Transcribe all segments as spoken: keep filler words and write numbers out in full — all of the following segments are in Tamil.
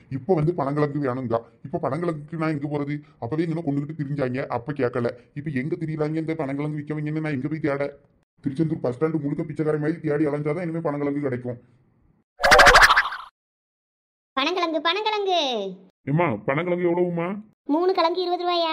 இப்போ வந்து பனங்கிழங்கு வேணுங்க. இப்போ பனங்கிழங்குக்கு நான் எங்க போறது? அப்பவே இங்கே கொண்டுகிட்டு திரிஞ்சாங்க, அப்ப கேட்கல. இப்போ எங்க திரியிறாங்க இந்த பனங்கிழங்கு விற்கவங்கன்னு நான் எங்க போய் தேட? திருச்செந்தூர் பஸ் ஸ்டாண்டு முழுக்க பிச்சைக்கார மாதிரி தேடி அலைஞ்சாதான் இனிமே பனங்கிழங்கு கிடைக்கும். பனங்கிழங்கு பனங்கிழங்கு ஏமா பனங்கிழங்கு எவ்வளவுமா? மூணு கிழங்கு இருபது ரூபாயா?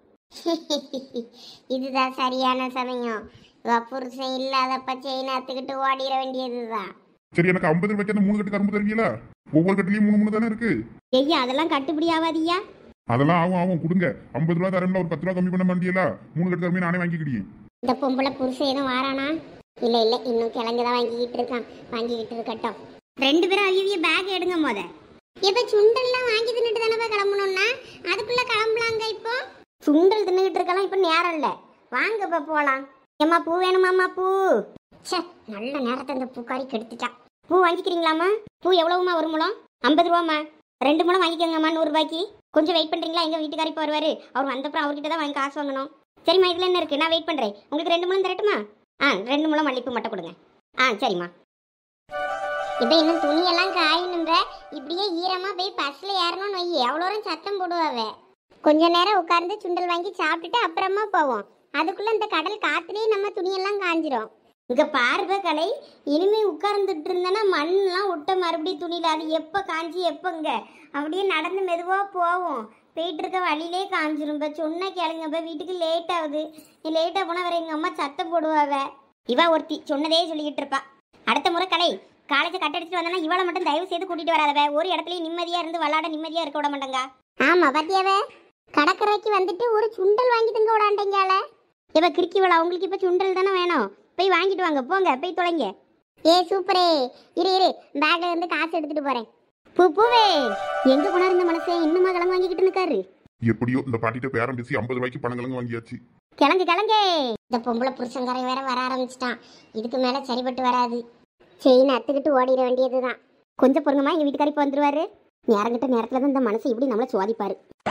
இதுதான் சரியான சமயம். புருஷன் இல்லாதப்ப செயின் அத்துக்கிட்டு ஓடிட வேண்டியதுதான். சரி, எனக்கு ஐம்பது ரூபாய்க்கு அந்த மூணு கட்டு கரும்பு தருவீங்களா? ஒவ்வொரு கட்டுலயும் மூணு மூணு தானே இருக்கு. ஐயா அதெல்லாம் கட்டுப்படி ஆகாதியா? அதெல்லாம் ஆகும் ஆகும் கொடுங்க. ஐம்பது ரூபா தரம்ல, ஒரு பத்து ரூபா கம்மி பண்ண மாட்டீங்களா? மூணு கட்டு கரும்பு நானே வாங்கிக்கிட்டேன். இந்த பொம்பளை புருஷன் எதுவும் வாரானா? இல்ல இல்ல, இன்னும் கிழங்குதான் வாங்கிக்கிட்டு இருக்கான். வாங்கிக்கிட்டு இருக்கட்டும். ரெண்டு பேரும் அவிய பேக் எடுங்க மோத. இப்ப சுண்டல்லாம் வாங்கி தின்னுட்டு தானே கிளம்பணும்னா அதுக்குள்ள கிளம்பலாங்க. இப்போ சுண்டல் தின்னுகிட்டு இருக்கலாம், இப்ப நேரம் இல்ல. வாங்க இப்ப போலாம். ஏம்மா பூ வேணுமாம்மா? பூ சே, நல்ல நேரத்தை இந்த பூக்காரி கெடுத்துட்டான். பூ வாங்கிக்கிறீங்களாம்மா? பூ எவ்வளவுமா ஒரு முழம்? ஐம்பது ரூபாம்மா. ரெண்டு முழம் வாங்கிக்கோங்கம்மா நூறு ரூபாய்க்கு. கொஞ்சம் வெயிட் பண்றீங்களா? எங்க வீட்டுக்காரி இப்போ வருவாரு, அவர் வந்தப்பறம் அவர்கிட்ட தான் வாங்கி காசு வாங்கணும். சரிம்மா, இதுல என்ன இருக்கு? நான் வெயிட் பண்றேன். உங்களுக்கு ரெண்டு முழம் தரட்டுமா? ஆ, ரெண்டு முழம் மல்லிப்பூ மட்டும் கொடுங்க. ஆ சரிம்மா. இப்ப இன்னும் துணியெல்லாம் காயணுன்ற, இப்படியே ஈரமா போய் பஸ்ல ஏறணும்னு வை, எவ்வளோ சத்தம் போடுவாவே. கொஞ்ச நேரம் உட்கார்ந்து சுண்டல் வாங்கி சாப்பிட்டுட்டு அப்புறமா போவோம். அதுக்குள்ள இந்த கடல் காத்துலயே நம்ம துணியெல்லாம் காஞ்சிரும். இங்க பார்வை கலை, இனிமே உட்கார்ந்துட்டு இருந்தேன்னா மண்ணெல்லாம் விட்ட மறுபடியும் துணியில அது எப்ப காஞ்சி எப்பங்க அப்படியே நடந்து மெதுவா போவோம். போயிட்டு இருக்க வழியிலே காஞ்சிரும். இப்போ சொன்ன கேளுங்க, இப்போ வீட்டுக்கு லேட் ஆகுது. நீ லேட்டாக போனால் வேற எங்கள் அம்மா சத்தம் போடுவாவ. இவா ஒருத்தி சொன்னதே சொல்லிக்கிட்டு இருப்பா. அடுத்த முறை கலை காலேஜை கட்டடிச்சிட்டு வந்தோன்னா இவளை மட்டும் தயவு செய்து கூட்டிட்டு வராதவ. ஒரு இடத்துலயும் நிம்மதியா இருந்து விளாட நிம்மதியா இருக்க விட மாட்டேங்க. ஆமா பாத்தியாவ, கடற்கரைக்கு வந்துட்டு ஒரு சுண்டல் வாங்கி தங்க விடாண்டீங்கால. இவ கிறுக்கி விழா, உங்களுக்கு இப்போ சுண்டல் தானே வேணும், போய் வாங்கிட்டு வாங்க. போங்க போய் தொலைங்க. ஏ சூப்பரே, இரு இரு பேக்ல இருந்து காசு எடுத்துட்டு போறேன். பூ பூவே, எங்க போனாரு இந்த மனசே? இன்னுமா கிழங்கு வாங்கிக்கிட்டு இருக்காரு? எப்படியோ இந்த பாட்டிட்ட பேரம் பேசி ஐம்பது ரூபாய்க்கு பனங்கிழங்கு வாங்கியாச்சு. கிழங்கு கிழங்கு. இந்த பொம்பளை புருஷங்காரை வேற வர ஆரம்பிச்சிட்டான். இதுக்கு மேல சரிபட்டு வராது. செயின் அத்துக்கிட்டு ஓடிட வேண்டியதுதான். கொஞ்சம் பொறுங்கம்மா, எங்க வீட்டுக்காரி இப்போ வந்துருவாரு. நேரங்கிட்ட நேரத்துல தான் இந்த மனசை இப்படி நம்மள சுவாதிப்பாரு.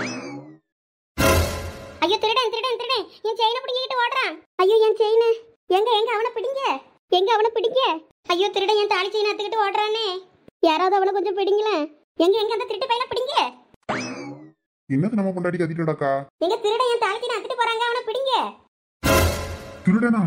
ஐயோ திருடன் திருடன் திருடன், என் செயினை பிடிக்கிட்டு ஓடுறான். ஐயோ என் செயின் எங்க எங்க அவனை பிடிங்க, எங்க அவனை பிடிங்க. ஐயோ திருடன் என் தாலி செயின் அத்துக்கிட்டு ஓடுறானே, யாராவது அவனை கொஞ்சம் பிடிங்களேன். எங்க எங்க அந்த திருட்டு பையனை பிடிங்க. என்னது நம்ம கொண்டாடி கத்திட்டடாக்கா? எங்க திருடன் என் தாலி செயின் அத்துட்டு போறாங்க, அவனை பிடிங்க. திருடனா?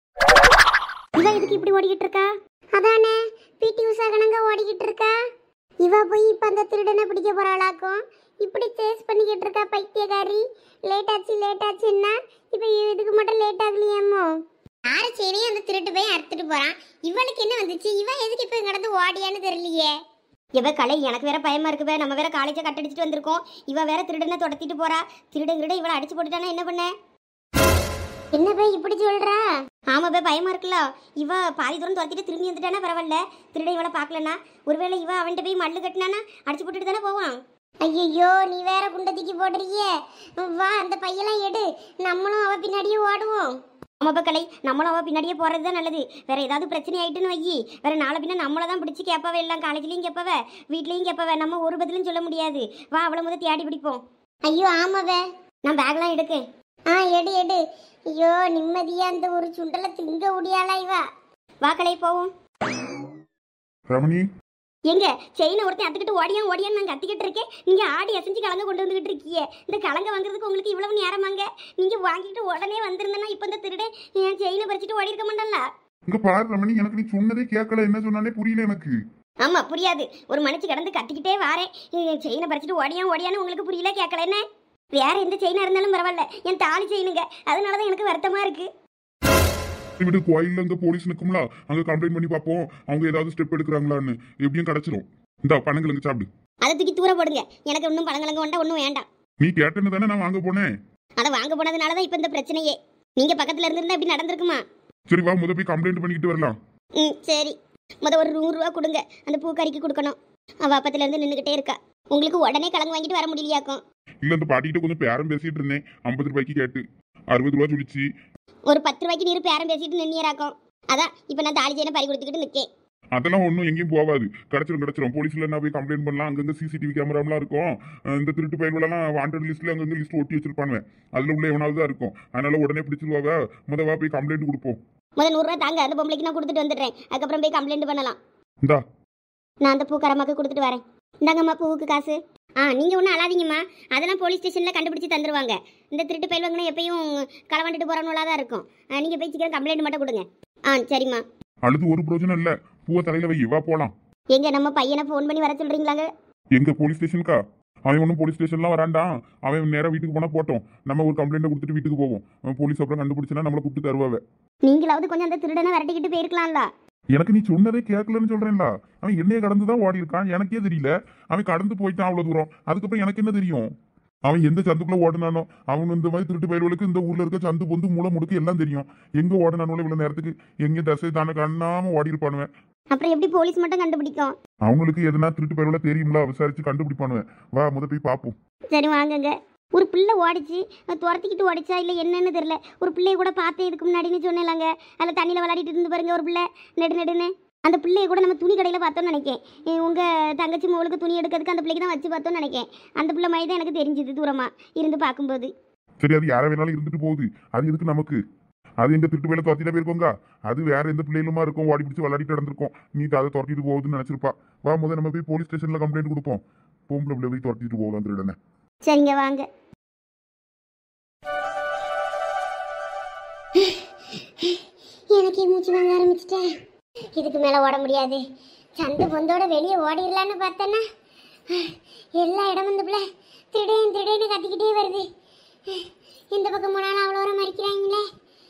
இவ இதுக்கு இப்படி ஓடிக்கிட்டு இருக்கா? அதானே பிடி உஷா கணங்க ஓடிக்கிட்டு இருக்கா. இவ போய் இப்ப அந்த திருடனை பிடிக்க போறாளாக்கும். இப்படி சேஸ் பண்ணிக்கிட்டு இருக்கா பைத்தியக்காரி. லேட் ஆச்சு லேட் ஆச்சுன்னா இப்ப இதுக்கு மட்டும் லேட் ஆகலையாமோ? யாரு சரி அந்த திருட்டு போய் அறுத்துட்டு போறான். இவளுக்கு என்ன வந்துச்சு? இவ எதுக்கு இப்ப கடந்து ஓடியான்னு தெரியலையே. இவ கலை, எனக்கு வேற பயமா இருக்குவே. நம்ம வேற காலேஜை கட்டடிச்சிட்டு வந்திருக்கோம். இவ வேற திருடனை தொடத்திட்டு போறா. திருடன் திருட இவளை அடிச்சு போட்டுட்டானா என்ன பண்ண? என்ன போய் இப்படி சொல்றா? ஆமா போய் பயமா இருக்குல்ல. இவ பாதி தூரம் துரத்திட்டு திரும்பி வந்துட்டானா பரவாயில்ல. திருட இவளை பாக்கலனா, ஒருவேளை இவ அவன்கிட்ட போய் மல்லு கட்டினானா அடிச்சு போட்டுட்டு தானே போவான். ஐயோ நீ வேற குண்டை தூக்கி போடுறியே. வா அந்த பையெல்லாம் எடு, நம்மளும் அவ பின்னாடியே ஓடுவோம். ஆமாப்பா கலை, நம்மளும் அவ பின்னாடியே போறது தான் நல்லது. வேற ஏதாவது பிரச்சனை ஆயிட்டுன்னு வையி, வேற நாளை பின்ன நம்மள தான் பிடிச்சி கேட்பவ. எல்லாம் காலேஜ்லயும் கேட்பவ, வீட்லயும் கேட்பவ. நம்ம ஒரு பதிலும் சொல்ல முடியாது. வா அவளை முதல் தேடி பிடிப்போம். ஐயோ ஆமாவே, நான் பேக்லாம் எடுக்கேன். ஆ எடு எடு. ஐயோ நிம்மதியா அந்த ஒரு சுண்டலை திங்க முடியாளா இவா. வா கலை போவோம். ரமணி எங்க செயினை ஒருத்தன் அத்துக்கிட்டு ஓடியா ஓடியான்னு நான் கத்திக்கிட்டு இருக்கேன். நீங்க ஆடி அசைஞ்சு கலங்க கொண்டு வந்துகிட்டு இருக்கீங்க. இந்த கலங்க வாங்குறதுக்கு உங்களுக்கு இவ்வளவு நேரமாங்க? நீங்க வாங்கிட்டு உடனே வந்திருந்தேன்னா இப்ப இந்த திருட என் செயினை பறிச்சுட்டு ஓடி இருக்க மாட்டேன்ல. இங்க பாரு ரமணி, எனக்கு நீ சொன்னதே கேட்கல. என்ன சொன்னானே புரியல எனக்கு. ஆமா புரியாது. ஒரு மனுச்சு கடந்து கத்திக்கிட்டே வாரேன், செயினை பறிச்சுட்டு ஓடியா ஓடியான்னு உங்களுக்கு புரியல கேட்கல. என்ன வேற எந்த செயினா இருந்தாலும் பரவாயில்ல, என் தாலி செயினுங்க. அதனாலதான் எனக்கு வருத்தமா இருக்கு. விடு, கோயில்ல அங்க போலீஸ் நிக்கும்ல, அங்க கம்ப்ளைண்ட் பண்ணி பாப்போம் அவங்க ஏதாவது ஸ்டெப் எடுக்கிறாங்களான்னு. எப்படியும் கிடைச்சிரும். இந்த பனங்கிழங்கு சாப்பிடு. அதை தூக்கி தூர போடுங்க. எனக்கு இன்னும் பழங்கிழங்கு வேண்டாம், ஒன்றும் வேண்டாம். நீ கேட்டேன்னு தானே நான் வாங்க போனேன். அதை வாங்க போனதுனாலதான் இப்ப இந்த பிரச்சனையே. நீங்க பக்கத்துல இருந்திருந்தா இப்படி நடந்திருக்குமா? சரி வா, முத போய் கம்ப்ளைண்ட் பண்ணிக்கிட்டு வரலாம். ம் சரி. முத ஒரு நூறு ரூபா கொடுங்க, அந்த பூக்கறிக்கு கொடுக்கணும். அவ அப்பத்துல இருந்து நின்றுகிட்டே இருக்கா. உங்களுக்கு உடனே கிழங்கு வாங்கிட்டு வர முடியலையாக்கும். இல்ல இந்த பாட்டிகிட்ட கொஞ்சம் பேரம் பேசிட்டு இருந்தேன். ஐம்பது ரூபாய்க்கு கேட்டு அறுபது ரூபா சொல்லிச்சு. ஒரு பத்து ரூபாய்க்கு நீர் பேரம் பேசிட்டு நின்னியராக்கும். அதான் இப்ப நான் தாலி செயினை பறி கொடுத்துக்கிட்டு நிக்கேன். அதெல்லாம் ஒன்றும் எங்கேயும் போகாது. கிடைச்சிரும் கிடைச்சிரும். போலீஸ்ல என்ன போய் கம்ப்ளைண்ட் பண்ணலாம். அங்கங்க சிசிடிவி கேமராலாம் இருக்கும். இந்த திருட்டு பயன்களெல்லாம் வாண்டட் லிஸ்ட்ல அங்கங்க லிஸ்ட் ஒட்டி வச்சிருப்பானுவேன். அதுல உள்ள எவனாவது தான் இருக்கும். அதனால உடனே பிடிச்சிருவாங்க. முதவா போய் கம்ப்ளைண்ட் கொடுப்போம். முதல் நூறு ரூபா தாங்க, அந்த பொம்பளைக்கு நான் கொடுத்துட்டு வந்துடுறேன். அதுக்கப்புறம் போய் கம்ப்ளைண்ட் பண்ணலாம். இந்தா நான் அந்த பூக்காரமாக்கு கொடுத்துட்டு வரேன். இந்தாங்கம்மா பூவுக்கு காசு. ஆ நீங்கள் ஒன்றும் அழாதீங்கம்மா, அதெல்லாம் போலீஸ் ஸ்டேஷனில் கண்டுபிடிச்சி தந்துடுவாங்க. இந்த திருட்டு பயில்வங்கன்னா எப்பயும் களவாண்டுட்டு போகிறவங்களா தான் இருக்கும். நீங்கள் போய் சீக்கிரம் கம்ப்ளைண்ட் மட்டும் கொடுங்க. ஆ சரிம்மா. அழுது ஒரு பிரயோஜனம் இல்ல, பூவை தலையில வை, வா போலாம். எங்க நம்ம பையனை ஃபோன் பண்ணி வர சொல்றீங்களாங்க? எங்க போலீஸ் ஸ்டேஷனுக்கா? அவன் ஒன்றும் போலீஸ் ஸ்டேஷன்லாம் வராண்டான். அவன் நேராக வீட்டுக்கு போனால் போட்டோம், நம்ம ஒரு கம்ப்ளைண்ட் கொடுத்துட்டு வீட்டுக்கு போவோம். போலீஸ் அப்புறம் கண்டுபிடிச்சினா நம்மளை கூப்பிட்டு தருவாவே. நீங்களாவது கொஞ்சம் அந்த திருடனை விரட்டிக்கிட்டு போயிருக்கலாம்ல. எனக்கு நீ சொன்னதே கேட்கலன்னு சொல்றேன்ல. அவன் என்னைய கடந்து தான் ஓடி இருக்கான், எனக்கே தெரியல. அவன் கடந்து போயிட்டான் அவ்வளவு தூரம், அதுக்கப்புறம் எனக்கு என்ன தெரியும்? அவன் எந்த சந்துக்குள்ள ஓடினானோ, அவன் இந்த மாதிரி திருட்டு பயிர்களுக்கு இந்த ஊர்ல இருக்க சந்து பொந்து மூளை முடுக்கு எல்லாம் தெரியும். எங்க ஓடினானோ இவ்வளவு நேரத்துக்கு எங்க தசை தானே கண்ணாம ஓடி இருப்பானுவேன். அப்புறம் எப்படி போலீஸ் மட்டும் கண்டுபிடிக்கும்? அவங்களுக்கு எதனா திருட்டு பயிர்கள தெரியும்ல, விசாரிச்சு கண்டுபிடிப்பானுவேன். வா முத போய் பாப்போம். சரி வாங்குங்க. ஒரு பிள்ளை ஓடிச்சு, துரத்திக்கிட்டு ஓடிச்சா இல்லை என்னன்னு தெரியல. ஒரு பிள்ளைய கூட பார்த்தேன் இதுக்கு முன்னாடின்னு சொன்னேன்லாங்க. அதில் தண்ணியில் விளையாடிட்டு இருந்து பாருங்க ஒரு பிள்ளை நெடு நெடுன்னு. அந்த பிள்ளைய கூட நம்ம துணி கடையில் பார்த்தோம்னு நினைக்கேன். உங்கள் தங்கச்சி மோளுக்கு துணி எடுக்கிறதுக்கு அந்த பிள்ளைக்கு தான் வச்சு பார்த்தோம்னு நினைக்கேன். அந்த பிள்ளை மாதிரி தான் எனக்கு தெரிஞ்சுது தூரமாக இருந்து பார்க்கும்போது. சரி, அது யாரை வேணாலும் இருந்துட்டு போகுது, அது எதுக்கு நமக்கு? அது எங்க திருட்டு வேலை துரத்திட்டே போயிருக்கோங்க. அது வேற எந்த பிள்ளைகளுமா இருக்கும், ஓடி பிடிச்சி விளையாடிட்டு நடந்திருக்கோம். நீ அதை துரத்திட்டு போகுதுன்னு நினைச்சிருப்பா. வா முதல் நம்ம போய் போலீஸ் ஸ்டேஷன்ல கம்ப்ளைண்ட் கொடுப்போம். பொம்பளை பிள்ளை போய் துரத்திட்டு போகலாம் திருடனை. சரிங்க வாங்க. எனக்கு மூச்சு வாங்க ஆரம்பிச்சிட்டேன். இதுக்கு மேலே ஓட முடியாது. சந்து பொந்தோட வெளியே ஓடிடலான்னு பார்த்தேன்னா எல்லா இடமும் இந்த பிள்ளை திருடேன் திருடேன்னு கத்திக்கிட்டே வருது. இந்த பக்கம் போனாலும் அவ்வளோ வர மறிக்கிறாங்களே.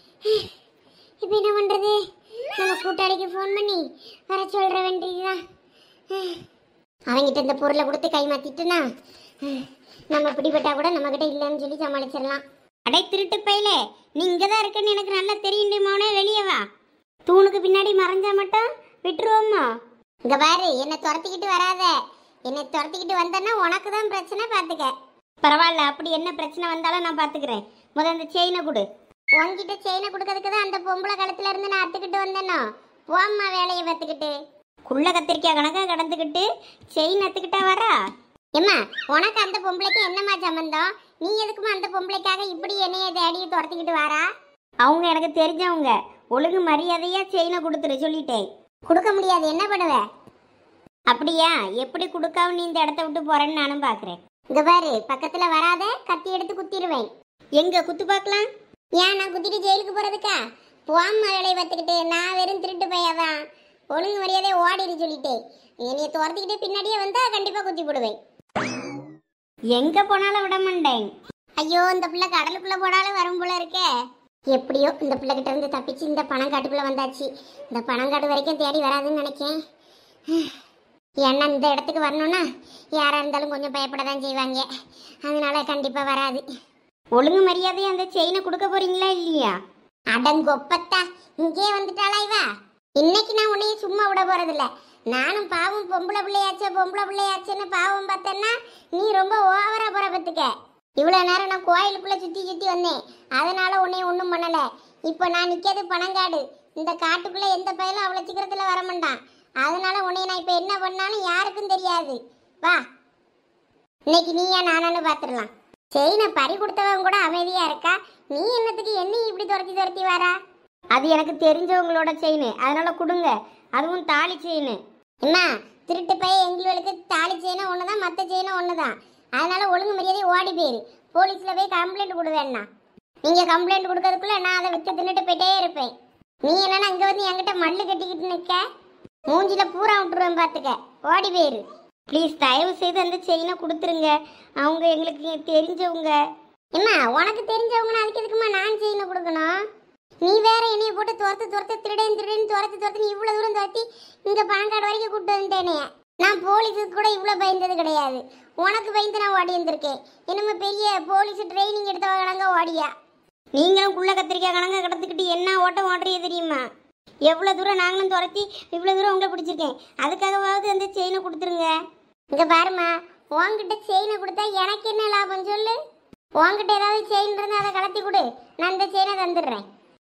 இப்போ என்ன பண்ணுறது? நம்ம கூட்டாளிக்கு ஃபோன் பண்ணி வர சொல்கிற வேண்டியதுதான். அவங்ககிட்ட இந்த பொருளை கொடுத்து கை மாற்றிட்டுனா நம்ம பிடிபட்டா கூட நம்மக்கிட்ட இல்லைன்னு சொல்லி சமாளிச்சிடலாம். அடை திருட்டு பையலே, நீ இங்கே தான் இருக்குன்னு எனக்கு நல்லா தெரியும். மோனே வெளியே வா. தூணுக்கு பின்னாடி மறைஞ்சா மட்டும் விட்டுருவோம்மா. இங்கே பாரு, என்னை துரத்திக்கிட்டு வராத. என்னை துரத்திக்கிட்டு வந்தேன்னா உனக்கு தான் பிரச்சனை, பார்த்துக்க. பரவாயில்ல, அப்படி என்ன பிரச்சனை வந்தாலும் நான் பார்த்துக்கிறேன். முதல் அந்த செயினை கொடு. உன்கிட்ட செயினை கொடுக்கறதுக்கு தான் அந்த பொம்பளை கழுத்துல இருந்து நான் அத்துக்கிட்டு வந்தேனோ. போம்மா வேலையை பார்த்துக்கிட்டு. குள்ள கத்திரிக்காய் கணக்காக கடந்துக்கிட்டு செயின் அத்துக்கிட்டா வரா. ஏம்மா, உனக்கு அந்த பொம்பளைக்கு என்னம்மா சம்பந்தம்? நீ எதுக்குமா அந்த பொம்பளைக்காக இப்படி என்னைய தேடி துரத்திக்கிட்டு வாரா? அவங்க எனக்கு தெரிஞ்சவங்க. ஒழுங்கு மரியாதையா செயினை கொடுத்துரு சொல்லிட்டேன். கொடுக்க முடியாது, என்ன பண்ணுவ? அப்படியா? எப்படி கொடுக்காம நீ இந்த இடத்த விட்டு போறேன்னு நானும் பாக்குறேன். இங்க பாரு, பக்கத்துல வராத, கத்தி எடுத்து குத்திடுவேன். எங்க குத்து பார்க்கலாம்? ஏன் நான் குத்திட்டு ஜெயிலுக்கு போறதுக்கா? போம்மா வேலையை பார்த்துக்கிட்டு. நான் வெறும் திருட்டு பையாதான். ஒழுங்கு மரியாதையை ஓடிடு சொல்லிட்டேன். என்னைய துரத்திக்கிட்டு பின்னாடியே வந்தா கண்டிப்பா குத்தி போடுவேன். எங்க போனாலும் விட மாட்டேன். ஐயோ, இந்த பிள்ளை கடலுக்குள்ள போனாலும் வரும் போல இருக்கே. எப்படியோ இந்த பிள்ளை கிட்ட இருந்து தப்பிச்சு இந்த பணங்காட்டுக்குள்ள வந்தாச்சு. இந்த பணங்காட்டு வரைக்கும் தேடி வராதுன்னு நினைக்கேன். ஏன்னா இந்த இடத்துக்கு வரணும்னா யாரா இருந்தாலும் கொஞ்சம் பயப்படதான் செய்வாங்க. அதனால கண்டிப்பா வராது. ஒழுங்கு மரியாதை அந்த செயினை கொடுக்க போறீங்களா இல்லையா? அடங்கொப்பத்தா, இங்கே வந்துட்டாளா இவா? இன்னைக்கு நான் உன்னைய சும்மா விட போறதில்ல. நானும் பாவம் பொம்பளை பிள்ளையாச்சே பொம்பளை பிள்ளையாச்சுன்னு பாவம் பார்த்தேன்னா நீ ரொம்ப ஓவரா போற பத்துக்க. இவ்வளோ நேரம் நான் கோயிலுக்குள்ள சுற்றி சுற்றி வந்தேன், அதனால உன்னைய ஒன்றும் பண்ணலை. இப்போ நான் நிற்கிறது பனங்காடு. இந்த காட்டுக்குள்ளே எந்த பயிலும் அவ்வளோ சீக்கிரத்தில் வரமாட்டான். அதனால உன்னைய நான் இப்போ என்ன பண்ணாலும் யாருக்கும் தெரியாது. வா, இன்னைக்கு நீயா நானான்னு பார்த்துடலாம். செயினை பறி கொடுத்தவன் கூட அமைதியா இருக்கா, நீ என்னத்துக்கு என்னையும் இப்படி துரத்தி துரத்தி வரா? அது எனக்கு தெரிஞ்சவங்களோட செயின், அதனால கொடுங்க. அதுவும் தாலி செயின். என்ன திருட்டு பையன், எங்களுக்கு தாலி செயினும் ஒன்று தான், மற்ற செயினும் ஒன்று தான். அதனால ஒழுங்கு மரியாதை ஓடி போயிரு. போலீஸில் போய் கம்ப்ளைண்ட் கொடுவேண்ணா. நீங்கள் கம்ப்ளைண்ட் கொடுக்கறதுக்குள்ள நான் அதை வச்சு தின்னுட்டு போயிட்டே இருப்பேன். நீ என்னன்னா அங்கே வந்து என்கிட்ட மல்லு கட்டிக்கிட்டு நிற்க, மூஞ்சில பூரா விட்டுருவேன் பார்த்துக்க. ஓடி போயிரு ப்ளீஸ். தயவு செய்து அந்த செயினை கொடுத்துருங்க. அவங்க எங்களுக்கு தெரிஞ்சவங்க. என்ன உனக்கு தெரிஞ்சவங்கன்னா அதுக்கு எதுக்குமா நான் செயினை கொடுக்கணும்? நீ வேற என்னைய போட்டு துரத்து துரத்து திருடேன் திருடேன்னு துரத்து துரத்து நீ இவ்வளோ தூரம் துரத்தி இங்கே பணக்காடு வரைக்கும் கூப்பிட்டு வந்துட்டேனே. நான் போலீஸுக்கு கூட இவ்வளோ பயந்தது கிடையாது. உனக்கு பயந்து நான் ஓடி வந்திருக்கேன். என்னமோ பெரிய போலீஸ் ட்ரைனிங் எடுத்தவ கணங்க ஓடியா? நீங்களும் குள்ள கத்திரிக்காய் கணங்க கிடத்துக்கிட்டு என்ன ஓட்டம் ஓடுறியே தெரியுமா? எவ்வளோ தூரம் நாங்களும் துரத்தி இவ்வளோ தூரம் உங்களை பிடிச்சிருக்கேன். அதுக்காகவாவது அந்த செயினை கொடுத்துருங்க. இங்கே பாருமா, உங்ககிட்ட செயினை கொடுத்தா எனக்கு என்ன லாபம் சொல்லு? உங்ககிட்ட ஏதாவது செயின் இருந்தால் அதை கலத்தி கொடு, நான் இந்த செயினை தந்துடுறேன்.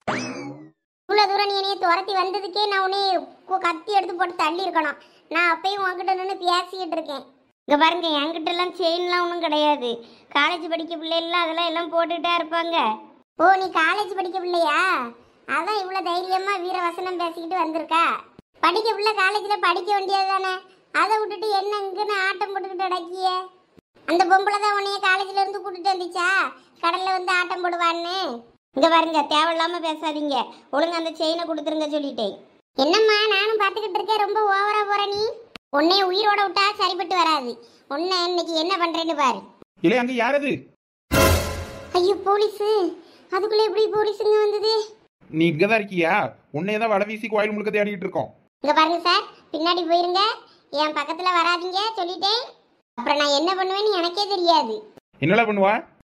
இவ்வளோ தூரம் நீ என்னைய துரத்தி வந்ததுக்கே நான் உன்னை கத்தி எடுத்து போட்டு தள்ளி இருக்கணும். நான் அப்பயும் உங்ககிட்ட நின்று பேசிக்கிட்டு இருக்கேன். இங்கே பாருங்க, என்கிட்ட எல்லாம் செயின்லாம் ஒன்றும் கிடையாது. காலேஜ் படிக்க பிள்ளைலாம் அதெல்லாம் எல்லாம் போட்டுகிட்டே இருப்பாங்க. ஓ, நீ காலேஜ் படிக்க பிள்ளையா? அதான் இவ்வளோ தைரியமாக வீரவசனம் பேசிக்கிட்டு வந்திருக்கா. படிக்க பிள்ளை காலேஜில் படிக்க வேண்டியது தானே, அதை விட்டுட்டு என்ன இங்கன்னு ஆட்டம் போட்டுக்கிட்டு அடக்கிய. அந்த பொம்பளை தான் உன்னைய காலேஜ்ல இருந்து கூட்டிட்டு வந்துச்சா கடல்ல வந்து ஆட்டம் போடுவான்னு. இங்க பாருங்க, தேவையில்லாம பேசாதீங்க. ஒழுங்கா அந்த செயினை கொடுத்துருங்க சொல்லிட்டேன். என்னம்மா நானும் பார்த்துக்கிட்டு இருக்கேன், ரொம்ப ஓவரா போற நீ. உன்னைய உயிரோட விட்டா சரிப்பட்டு வராது. உன்னை இன்னைக்கு என்ன பண்றேன்னு பாரு. இல்லை அங்கே யார் அது? ஐயோ போலீஸு! அதுக்குள்ள எப்படி போலீஸுங்க வந்தது? நீ இங்கே தான் இருக்கியா? உன்னையே தான் வலை வீசி கோயில் முழுக்க தேடிட்டு இருக்கோம். இங்க பாருங்க சார், பின்னாடி போயிருங்க, என் பக்கத்துல வராதீங்க சொல்லிட்டேன். அப்புறம் நான் என்ன பண்ணுவேன்னு எனக்கே தெரியாது. என்னடா பண்ணுவா?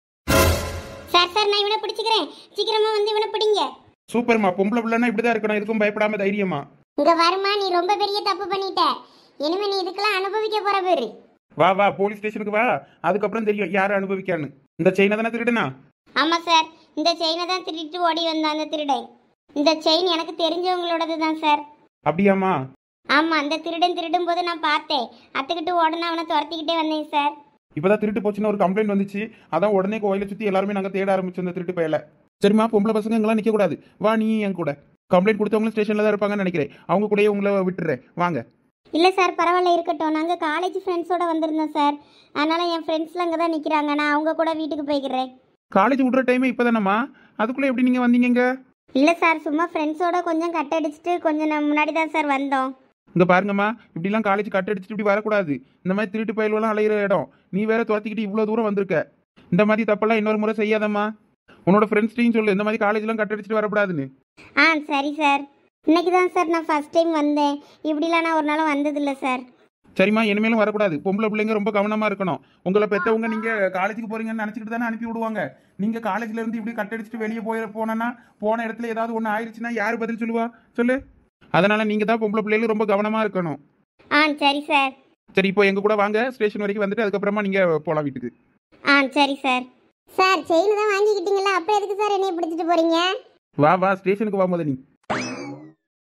சார் சார் நான் இவனை பிடிச்சிக்கிறேன், சீக்கிரமா வந்து இவனை பிடிங்க. சூப்பர்மா, பொம்பளை பிள்ளைன்னா இப்படிதான் இருக்கணும், எதுக்கும் பயப்படாம தைரியமா. இங்க வருமா, நீ ரொம்ப பெரிய தப்பு பண்ணிட்ட. இனிமே நீ இதுக்கெல்லாம் அனுபவிக்க போற பேரு. வா வா போலீஸ் ஸ்டேஷனுக்கு வா, அதுக்கப்புறம் தெரியும் யாரை அனுபவிக்கான்னு. இந்த செயினை தானே திருடுனா? ஆமா சார், இந்த செயினை தான் திருடிட்டு ஓடி வந்தான் அந்த திருடன். இந்த செயின் எனக்கு தெரிஞ்சவங்களோடது தான் சார். அப்படியாம்மா? ஆமா, அந்த திருடன் திருடும் போது நான் பார்த்தேன். அத்துக்கிட்டு உடனே அவனை துரத்திக்கிட்டே வந்தேன் சார். இப்பதான் திருட்டு போச்சுன்னு ஒரு கம்ப்ளைண்ட் வந்துச்சு, அதான் உடனே கோயிலை சுத்தி எல்லாருமே நாங்க தேட ஆரம்பிச்சோம் இந்த திருட்டு பயல. சரிம்மா, பொம்பளை பசங்க எங்கெல்லாம் நிக்க கூடாது, வா நீ என் கூட. கம்ப்ளைண்ட் கொடுத்தவங்களும் ஸ்டேஷன்ல தான் இருப்பாங்கன்னு நினைக்கிறேன், அவங்க கூடயே உங்களை விட்டுறேன், வாங்க. இல்லை சார் பரவாயில்ல, இருக்கட்டும். நாங்கள் காலேஜ் ஃப்ரெண்ட்ஸோட வந்திருந்தோம் சார். அதனால் என் ஃப்ரெண்ட்ஸ்லாம் அங்கே தான் நிற்கிறாங்க. நான் அவங்க கூட வீட்டுக்கு போய்க்கிறேன். காலேஜ் விடுற டைமே இப்போதானம்மா, அதுக்குள்ளே எப்படி நீங்கள் வந்தீங்க? இல்லை சார், சும்மா ஃப்ரெண்ட்ஸோட கொஞ்சம் கட் அடிச்சுட்டு கொஞ்சம் நான் முன்னாடி தான் சார் வந்தோம். இங்கே பாருங்கம்மா, இப்படிலாம் காலேஜ் கட் அடிச்சுட்டு இப்படி வரக்கூடாது. இந்த மாதிரி திருட்டு பயல்வெல்லாம் அலையிற இடம், நீ வேற துரத்திக்கிட்டு இவ்வளோ தூரம் வந்திருக்க. இந்த மாதிரி தப்பெல்லாம் இன்னொரு முறை செய்யாதம்மா. உன்னோட ஃப்ரெண்ட்ஸ்டையும் சொல்லு, இந்த மாதிரி காலேஜ்லாம் கட் அடிச்சுட்டு வரக்கூடாதுன்னு. ஆ சரி சார். இன்னைக்கு தான் சார் நான் ஃபர்ஸ்ட் டைம் வந்தேன். இப்படிலாம் நான் ஒரு நாளும் வந்ததில்லை சார். சரிம்மா, இனிமேலும் வரக்கூடாது. பொம்பளை பிள்ளைங்க ரொம்ப கவனமாக இருக்கணும். உங்களை பெற்றவங்க நீங்கள் காலேஜுக்கு போகிறீங்கன்னு நினச்சிக்கிட்டு தானே அனுப்பி விடுவாங்க. நீங்கள் காலேஜில் இருந்து இப்படி கட் அடிச்சுட்டு வெளியே போய் போனோன்னா, போன இடத்துல ஏதாவது ஒன்று ஆயிடுச்சுன்னா யார் பதில் சொல்லுவா சொல்லு? அதனால் நீங்கள் தான் பொம்பளை பிள்ளைகளும் ரொம்ப கவனமாக இருக்கணும். ஆ சரி சார். சரி, இப்போ எங்கள் கூட வாங்க, ஸ்டேஷன் வரைக்கும் வந்துட்டு அதுக்கப்புறமா நீங்கள் போகலாம் வீட்டுக்கு. ஆ சரி சார். சார் செயின் தான் வாங்கிக்கிட்டீங்களா, அப்புறம் எதுக்கு சார் என்னைய பிடிச்சிட்டு போகிறீங்க? வா வா ஸ்டேஷனுக்கு வா முத நீ.